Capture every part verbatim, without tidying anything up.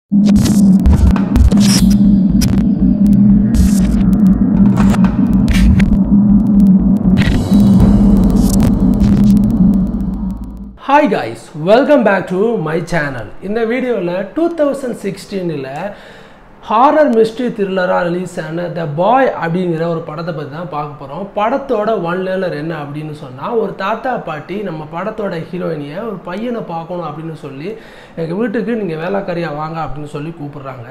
Hi guys, welcome back to my channel. In the video twenty sixteen ல horror mystery thriller release ஆன The Boy அப்படிங்கிற ஒரு படத்தை பத்தி தான் பார்க்க போறோம். படத்தோட ஒன் லைனர் என்ன அப்படினு சொன்னா ஒரு தாத்தா பாட்டி நம்ம படத்தோட ஹீரோயினியை ஒரு பையனை பார்க்கணும் அப்படினு சொல்லி எங்க வீட்டுக்கு நீங்க வேலைக்காரியா வாங்க அப்படினு சொல்லி கூப்பிடுறாங்க.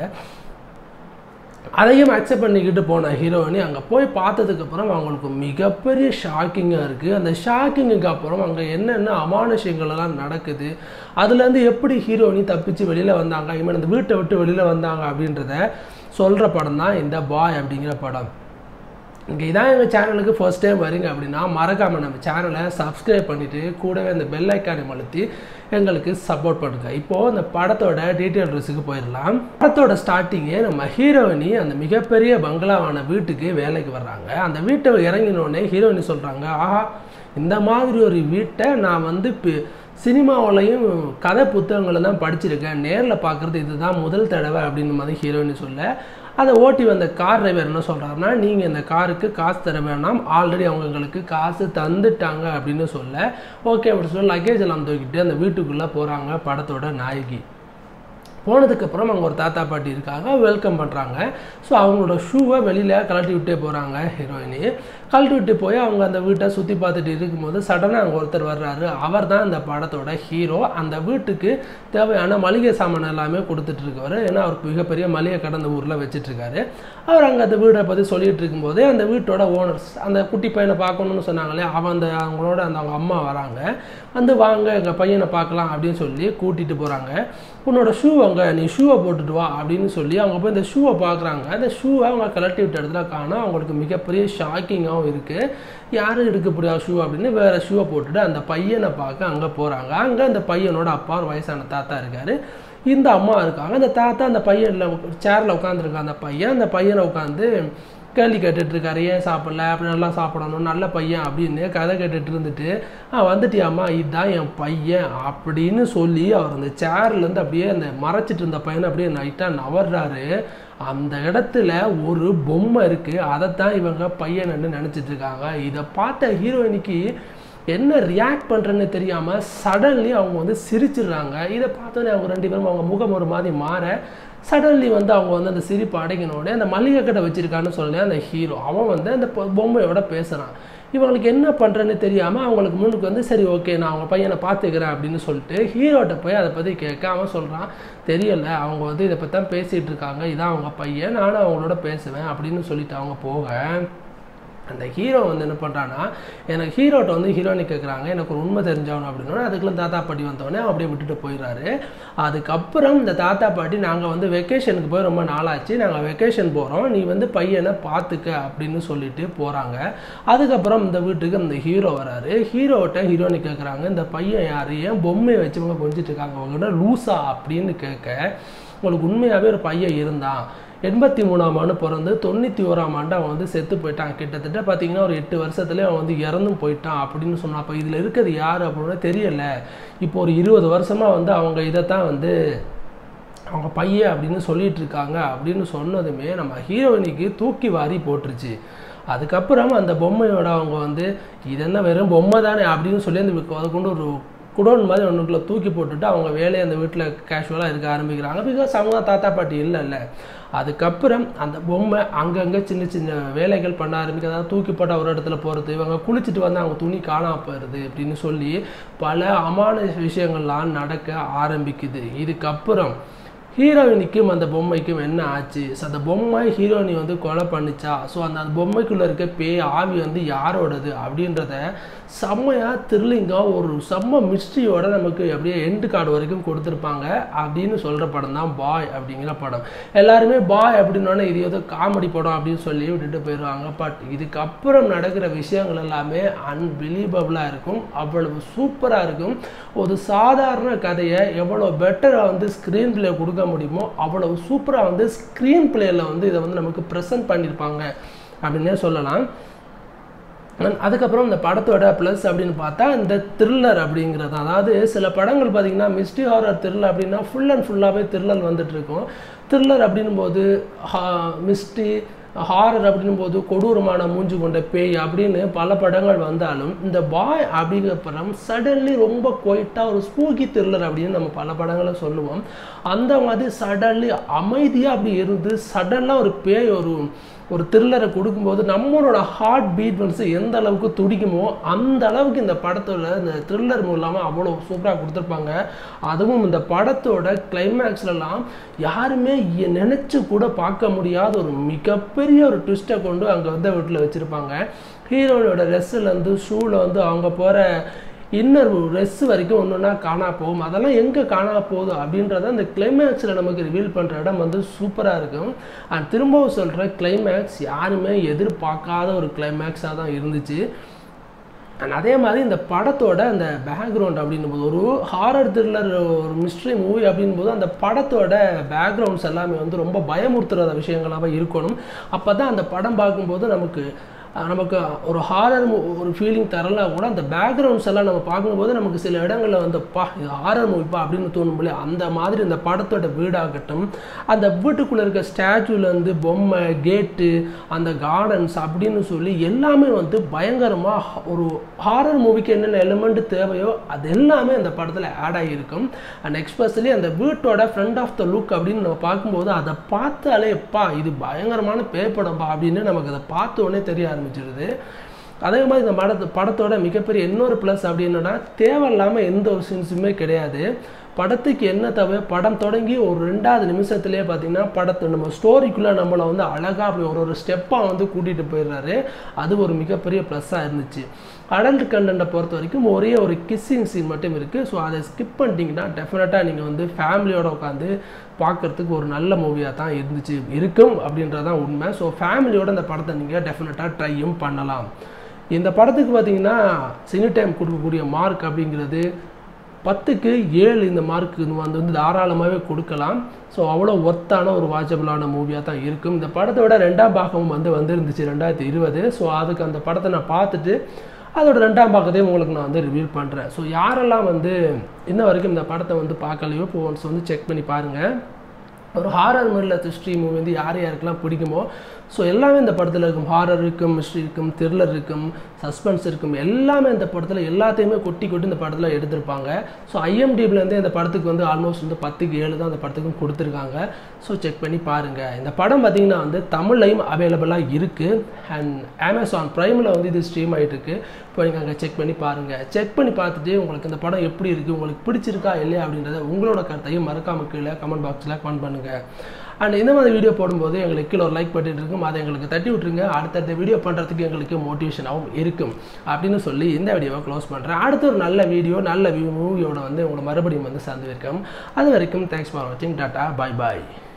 அதையும் அக்செப்ட் பண்ணிக்கிட்டு போன ஹீரோயினி அங்கே போய் பார்த்ததுக்கு அப்புறம் அவங்களுக்கு மிகப்பெரிய ஷாக்கிங்காக இருக்குது. அந்த ஷாக்கிங்குக்கு அப்புறம் அங்கே என்னென்ன அமானுஷங்கள் எல்லாம் நடக்குது, அதுலேருந்து எப்படி ஹீரோயினி தப்பிச்சு வெளியில் வந்தாங்க, இவன் அந்த வீட்டை விட்டு வெளியில் வந்தாங்க அப்படின்றத சொல்கிற படம் தான் இந்த பாய் அப்படிங்கிற படம். இங்கே இதான் எங்கள் சேனலுக்கு ஃபர்ஸ்ட் டைம் வரீங்க அப்படின்னா மறக்காமல் நம்ம சேனலை சப்ஸ்கிரைப் பண்ணிவிட்டு கூடவே அந்த பெல் ஐக்கானை அழுத்தி எங்களுக்கு சப்போர்ட் பண்ணுங்கள். இப்போது அந்த படத்தோட டீட்டெயில் ரிவ்யூக்கு போயிடலாம். படத்தோட ஸ்டார்டிங்கே நம்ம ஹீரோயினி அந்த மிகப்பெரிய பங்களாவான வீட்டுக்கு வேலைக்கு வர்றாங்க. அந்த வீட்டை இறங்கினோடனே ஹீரோயினி சொல்கிறாங்க, ஆஹா இந்த மாதிரி ஒரு வீட்டை நான் வந்து சினிமாவிலையும் கதை புத்தகங்களை தான் படிச்சிருக்கேன், நேரில் பார்க்குறது இதுதான் முதல் தடவை அப்படின்னு மாதிரி ஹீரோயினி சொல்ல, அதை ஓட்டி வந்த கார் டிரைவர் என்ன சொல்கிறாருன்னா, நீங்கள் இந்த காருக்கு காசு தர வேணாம், ஆல்ரெடி அவங்களுக்கு காசு தந்துட்டாங்க அப்படின்னு சொல்ல, ஓகே அப்படி சொல்ல லக்கேஜ் எல்லாம் தூக்கிட்டு அந்த வீட்டுக்குள்ளே போகிறாங்க படத்தோட நாயகி. போனதுக்கப்புறம் அவங்க ஒரு தாத்தா பாட்டி இருக்காங்க, வெல்கம் பண்ணுறாங்க. ஸோ அவங்களோட ஷூவை வெளியில் கழட்டி விட்டே போகிறாங்க ஹீரோயினி. கழட்டி விட்டு போய் அவங்க அந்த வீட்டை சுற்றி பார்த்துட்டு இருக்கும்போது சடனாக அங்கே ஒருத்தர் வர்றாரு. அவர் தான் இந்த படத்தோட ஹீரோ. அந்த வீட்டுக்கு தேவையான மளிகை சாமான் எல்லாமே கொடுத்துட்ருக்காரு. ஏன்னா அவருக்கு மிகப்பெரிய மளிகை கடை அந்த ஊரில் வச்சுட்ருக்காரு. அவர் அங்கே அந்த வீட்டை பற்றி சொல்லிகிட்டு இருக்கும்போது அந்த வீட்டோட ஓனர்ஸ் அந்த குட்டி பையனை பார்க்கணுன்னு சொன்னாங்களே, அவன் அந்த அவங்களோட அந்த அவங்க அம்மா வராங்க. வந்து வாங்க எங்கள் பையனை பார்க்கலாம் அப்படின்னு சொல்லி கூட்டிகிட்டு போகிறாங்க. உன்னோட ஷூ அங்கே நீ ஷூவை போட்டுட்டு வா அப்படின்னு சொல்லி அவங்க போய் இந்த ஷூவை பார்க்குறாங்க. அந்த ஷூவை அவங்க கலட்டி விட்ட இடத்துல காணோம். அவங்களுக்கு மிகப்பெரிய ஷாக்கிங்காகவும் இருக்குது. யாரும் எடுக்கக்கூடிய ஷூ அப்படின்னு வேறு ஷூவை போட்டுட்டு அந்த பையனை பார்க்க அங்கே போகிறாங்க. அங்கே அந்த பையனோட அப்பா ஒரு வயசான தாத்தா இருக்கார், இந்த அம்மா இருக்காங்க. அந்த தாத்தா அந்த பையனில் சேரில் உட்காந்துருக்காங்க. அந்த பையன் அந்த பையனை உட்காந்து கேள்வி கேட்டுட்ருக்காரு, ஏன் சாப்பிடல, அப்படி நல்லா சாப்பிடணும், நல்ல பையன் அப்படின்னு கதை கேட்டுட்டு இருந்துட்டு, ஆ வந்துட்டியாம்மா இதுதான் என் பையன் அப்படின்னு சொல்லி அவர் அந்த சேர்லேருந்து அப்படியே அந்த மறைச்சிட்டு இருந்த பையனை அப்படியே நைட்டாக நவர்றாரு. அந்த இடத்துல ஒரு பொம்மை இருக்குது, அதைத்தான் இவங்க பையன்னு நினச்சிட்டு இருக்காங்க. இதை பார்த்த ஹீரோயினிக்கு என்ன ரியாக்ட் பண்ணுறேன்னு தெரியாமல் சடன்லி அவங்க வந்து சிரிச்சிடுறாங்க. இதை பார்த்தோன்னே அவங்க ரெண்டு பேரும் அவங்க முகம் ஒரு மாதிரி மாற சடன்லி வந்து அவங்க வந்து அந்த சிரிப்பு அடைக்கணுன்னே அந்த மளிகை கடை வச்சுருக்கான்னு சொல்லி அந்த ஹீரோ அவன் வந்து அந்த பொம்மையோட பேசுகிறான். இவங்களுக்கு என்ன பண்ணுறேன்னு தெரியாமல் அவங்களுக்கு முன்னுக்கு வந்து சரி ஓகே நான் அவங்க பையனை பார்த்துக்கிறேன் அப்படின்னு சொல்லிட்டு ஹீரோட்ட போய் அதை பற்றி கேட்க அவன் சொல்கிறான், தெரியலை அவங்க வந்து இதை பற்றி தான் பேசிகிட்டு இருக்காங்க, இதான் அவங்க பையன், நானும் அவங்களோட பேசுவேன் அப்படின்னு சொல்லிட்டு அவங்க போக அந்த ஹீரோ வந்து என்ன பண்ணுறான்னா, எனக்கு ஹீரோட்ட வந்து ஹீரோயினி கேட்குறாங்க எனக்கு ஒரு உண்மை தெரிஞ்சவனு அப்படின்னா அதுக்குள்ள தாத்தா பாட்டி வந்தோடனே அப்படியே விட்டுட்டு போயிடுறாரு. அதுக்கப்புறம் இந்த தாத்தா பாட்டி நாங்கள் வந்து வெக்கேஷனுக்கு போய் ரொம்ப நாளாச்சு, நாங்கள் வெக்கேஷன் போகிறோம், நீ வந்து பையனை பார்த்துக்க அப்படின்னு சொல்லிட்டு போகிறாங்க. அதுக்கப்புறம் இந்த வீட்டுக்கு அந்த ஹீரோ வராரு. ஹீரோட்ட ஹீரோயினி கேட்குறாங்க, இந்த பையன் யார், ஏன் பொம்மையை வச்சவங்க கொஞ்சிட்டு இருக்காங்க, அவங்ககிட்ட லூஸா அப்படின்னு கேட்க, உங்களுக்கு உண்மையாகவே ஒரு பையன் இருந்தான், எண்பத்தி மூணாம் ஆண்டு பிறந்து தொண்ணூற்றி ஓராம் ஆண்டு அவன் வந்து செத்து போயிட்டான், கிட்டத்தட்ட பார்த்தீங்கன்னா ஒரு எட்டு வருஷத்துலேயே அவன் வந்து இறந்தும் போயிட்டான் அப்படின்னு சொன்னான். அப்போ இதில் இருக்கிறது யார் அப்படின்னு தெரியல. இப்போ ஒரு இருபது வருஷமாக வந்து அவங்க இதைத்தான் வந்து அவங்க பையன் அப்படின்னு சொல்லிட்டு இருக்காங்க அப்படின்னு சொன்னதுமே நம்ம ஹீரோயினிக்கு தூக்கி வாரி போட்டுருச்சு. அதுக்கப்புறம் அந்த பொம்மையோட அவங்க வந்து இது என்ன வெறும் பொம்மை தானே அப்படின்னு சொல்லி அந்த அதை கொண்டு ஒரு குடோன் மாதிரி ஒன்றுக்குள்ளே தூக்கி போட்டுட்டு அவங்க வேலையை அந்த வீட்டில் கேஷுவலாக இருக்க ஆரம்பிக்கிறாங்க. பிகாஸ் அவங்க தாத்தா பாட்டி இல்லைல்ல. அதுக்கப்புறம் அந்த பொம்மை அங்கங்கே சின்ன சின்ன வேலைகள் பண்ண ஆரம்பிக்க, அதாவது தூக்கி போட்ட ஒரு இடத்துல போகிறது, இவங்க குளிச்சுட்டு வந்து அவங்க துணி காணாமல் போயிடுது அப்படின்னு சொல்லி பல அமான விஷயங்கள்லாம் நடக்க ஆரம்பிக்குது. இதுக்கப்புறம் ஹீரோயினிக்கும் அந்த பொம்மைக்கும் என்ன ஆச்சு, ஸோ அந்த பொம்மை ஹீரோயினி வந்து கொலை பண்ணிச்சா, ஸோ அந்த அந்த பொம்மைக்குள்ளே இருக்க பேய் ஆவி வந்து யாரோடது அப்படின்றத செம்மையாக த்ரில்லிங்காக ஒரு செம்ம மிஸ்ட்ரியோட நமக்கு அப்படியே எண்டு கார்டு வரைக்கும் கொடுத்துருப்பாங்க அப்படின்னு சொல்கிற படம் தான் பாய் அப்படிங்கிற படம். எல்லாருமே பாய் அப்படின்னோடனே இது ஏதோ காமெடி படம் அப்படின்னு சொல்லி விட்டுட்டு போயிடுவாங்க. பட் இதுக்கப்புறம் நடக்கிற விஷயங்கள் எல்லாமே அன்பிலீவபிளாக இருக்கும், அவ்வளவு சூப்பராக இருக்கும். ஒரு சாதாரண கதையை எவ்வளோ பெட்டராக வந்து ஸ்க்ரீன் பிளே கொடுக்க முடியுமோ அவ்வளவு சூப்பராக வந்து ஸ்க்ரீன் பிளேயில் வந்து இதை வந்து நமக்கு ப்ரெசென்ட் பண்ணியிருப்பாங்க அப்படின்னே சொல்லலாம். அதுக்கப்புறம் இந்த படத்தோட ப்ளஸ் அப்படின்னு பார்த்தா இந்த த்ரில்லர் அப்படிங்கிறது. அதாவது சில படங்கள் பார்த்திங்கன்னா மிஸ்ட்ரி ஹாரர் த்ரில்லர் அப்படின்னா ஃபுல் அண்ட் ஃபுல்லாகவே த்ரில்லர் வந்துட்டுருக்கும். த்ரில்லர் அப்படின்னும் போது மிஸ்ட்ரி ஹாரர் அப்படின்னும் போது கொடூரமான மூஞ்சி கொண்ட பேய் அப்படின்னு பல படங்கள் வந்தாலும் இந்த பாய் அப்படிங்கிற படம் சடன்லி ரொம்ப குவைட்டாக ஒரு ஸ்பூக்கி த்ரில்லர் அப்படின்னு நம்ம பல படங்களை சொல்லுவோம். அந்த மாதிரி சடன்லி அமைதியாக அப்படி இருந்து சடனாக ஒரு பேய் ஒரு ஒரு த்ரில்லரை கொடுக்கும்போது நம்மளோட ஹார்ட் பீட் வந்து எந்த அளவுக்கு துடிக்குமோ அந்த அளவுக்கு இந்த படத்தோட இந்த த்ரில்லர் மூலமாக அவ்வளோ சூப்பராக கொடுத்துருப்பாங்க. அதுவும் இந்த படத்தோட கிளைமேக்ஸ்லாம் யாருமே நினச்சி கூட பார்க்க முடியாத ஒரு மிகப்பெரிய ஒரு ட்விஸ்ட்டை கொண்டு அங்கே வந்து வீட்டில் வச்சுருப்பாங்க. ஹீரோனோட ட்ரெஸ்ஸுலேருந்து ஷூவில் வந்து அவங்க போகிற இன்னர் ரெஸ் வரைக்கும் ஒன்று ஒன்றா காணா போகும். அதெல்லாம் எங்கே காணா போகுது அப்படின்றத அந்த கிளைமேக்ஸில் நமக்கு ரிவீல் பண்ணுற இடம் வந்து சூப்பராக இருக்கும். அண்ட் திரும்பவும் சொல்கிற கிளைமேக்ஸ் யாருமே எதிர்பார்க்காத ஒரு கிளைமேக்ஸாக தான் இருந்துச்சு. அண்ட் அதே மாதிரி இந்த படத்தோட அந்த பேக்ரவுண்ட் அப்படின்னும் போது ஒரு ஹாரர் த்ரில்லர் ஒரு மிஸ்ட்ரி மூவி அப்படின்னும் போது அந்த படத்தோட பேக்ரவுண்ட்ஸ் எல்லாமே வந்து ரொம்ப பயமுறுத்துகிற விஷயங்களாக இருக்கணும். அப்போ தான் அந்த படம் பார்க்கும்போது நமக்கு நமக்கு ஒரு ஹாரர் ஒரு ஃபீலிங் தரலாம் கூட அந்த பேக்ரவுண்ட்ஸ் எல்லாம் நம்ம பார்க்கும்போது நமக்கு சில இடங்களில் வந்து பா இது ஹாரர் மூவிப்பா அப்படின்னு தோணும் போல அந்த மாதிரி இந்த படத்தோட வீடாகட்டும் அந்த வீட்டுக்குள்ளே இருக்க ஸ்டாச்சுலேருந்து பொம்மை கேட்டு அந்த கார்டன்ஸ் அப்படின்னு சொல்லி எல்லாமே வந்து பயங்கரமாக ஒரு ஹாரர் மூவிக்கு என்னென்ன எலிமெண்ட் தேவையோ அது எல்லாமே அந்த படத்தில் ஆட் ஆகியிருக்கும். அண்ட் எக்ஸ்பெஷலி அந்த வீட்டோட ஃப்ரண்ட் ஆஃப் த லுக் அப்படின்னு நம்ம பார்க்கும்போது அதை பார்த்தாலே பா இது பயங்கரமான பேப்படம்பா அப்படின்னு நமக்கு அதை பார்த்த உடனே தெரிய ஆரம்பிச்சிருது. அதே மாதிரி இந்த படத்து படத்தோட மிகப்பெரிய இன்னொரு ப்ளஸ் அப்படின்னா தேவையில்லாமல் எந்த ஒரு சீன்ஸுமே கிடையாது. படத்துக்கு என்ன தேவை படம் தொடங்கி ஒரு ரெண்டாவது நிமிஷத்துலேயே பார்த்தீங்கன்னா படத்தை நம்ம ஸ்டோரிக்குள்ளே நம்மளை வந்து அழகாக அப்படி ஒரு ஒரு ஸ்டெப்பாக வந்து கூட்டிகிட்டு போயிடுறாரு. அது ஒரு மிகப்பெரிய ப்ளஸ்ஸாக இருந்துச்சு. அடல்ட் கண்டென்ட்டை பொறுத்த வரைக்கும் ஒரே ஒரு கிஸ்ஸிங் சீன் மட்டும் இருக்குது. ஸோ அதை ஸ்கிப் பண்ணிட்டீங்கன்னா டெஃபினட்டாக நீங்கள் வந்து ஃபேமிலியோடு உட்காந்து பார்க்குறதுக்கு ஒரு நல்ல மூவியாக தான் இருந்துச்சு இருக்கும் அப்படின்றதான் உண்மை. ஸோ ஃபேமிலியோட இந்த படத்தை நீங்கள் டெஃபினட்டாக ட்ரையும் பண்ணலாம். இந்த படத்துக்கு பார்த்தீங்கன்னா சினி டைம் கொடுக்கக்கூடிய மார்க் அப்படிங்கிறது பத்துக்கு ஏழு இந்த மார்க்கு வந்து வந்து தாராளமாகவே கொடுக்கலாம். ஸோ அவ்வளோ ஒர்த்தான ஒரு வாட்சபிளான மூவியாக தான் இருக்கும். இந்த படத்தோட ரெண்டாம் பாகமும் வந்து வந்துருந்துச்சு ரெண்டாயிரத்தி இருபது. ஸோ அதுக்கு அந்த படத்தை நான் பார்த்துட்டு அதோட ரெண்டாம் பாகத்தையும் உங்களுக்கு நான் வந்து ரிவ்யூ பண்ணுறேன். ஸோ யாரெல்லாம் வந்து இன்ன வரைக்கும் இந்த படத்தை வந்து பார்க்கலையோ இப்போ ஒன்ஸ் வந்து செக் பண்ணி பாருங்கள். ஒரு ஹாரர் மில்லர் ஹிஸ்ட்ரி மூவி வந்து யார் யாருக்கெல்லாம் பிடிக்குமோ ஸோ எல்லாமே இந்த படத்தில் இருக்கும். ஹாரர் இருக்கும், மிஸ்ட்ரி இருக்கும், த்ரில்லர் இருக்கும், சஸ்பென்ஸ் இருக்கும், எல்லாமே இந்த படத்தில் எல்லாத்தையுமே கொட்டி கொட்டி இந்த படத்தில் எடுத்திருப்பாங்க. ஸோ ஐஎம்டிபிலேருந்து இந்த படத்துக்கு வந்து ஆல்மோஸ்ட் வந்து பத்துக்கு ஏழு தான் அந்த படத்துக்கும் கொடுத்துருக்காங்க. ஸோ செக் பண்ணி பாருங்கள். இந்த படம் பார்த்திங்கன்னா வந்து தமிழ்லையும் அவைலபிளாக இருக்குது. அண்ட் அமேசான் ப்ரைமில் வந்து இது ஸ்ட்ரீம் ஆகிட்டு இருக்கு. இப்போ நீங்கள் அங்கே செக் பண்ணி பாருங்கள். செக் பண்ணி பார்த்துட்டு உங்களுக்கு இந்த படம் எப்படி இருக்குது, உங்களுக்கு பிடிச்சிருக்கா இல்லையா அப்படின்றத உங்களோட கருத்தையும் மறக்காமல் கீழே கமெண்ட் பாக்ஸில் கமெண்ட் பண்ணுங்கள். அண்ட் இந்த மாதிரி வீடியோ போடும்போது எங்களுக்கு கீழே ஒரு லைக் பண்ணிட்டு இருக்கும், அதை எங்களுக்கு தட்டி விட்டுருங்க. அடுத்தடுத்த வீடியோ பண்ணுறதுக்கு எங்களுக்கு மோட்டிவேஷனாகவும் இருக்கும் அப்படின்னு சொல்லி இந்த வீடியோவை க்ளோஸ் பண்ணுறேன். அடுத்த ஒரு நல்ல வீடியோ நல்ல மூவியோட வந்து உங்களை மறுபடியும் வந்து சந்திருக்கோம். அது வரைக்கும் தேங்க்ஸ் ஃபார் வாட்சிங். டாட்டா, பாய் பாய்.